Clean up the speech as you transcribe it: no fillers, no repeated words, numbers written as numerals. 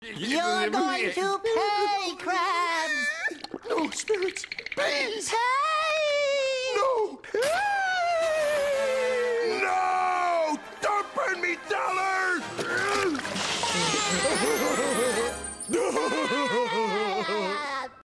You're going to pay, Krabs! No, spirits, please! Pay! No!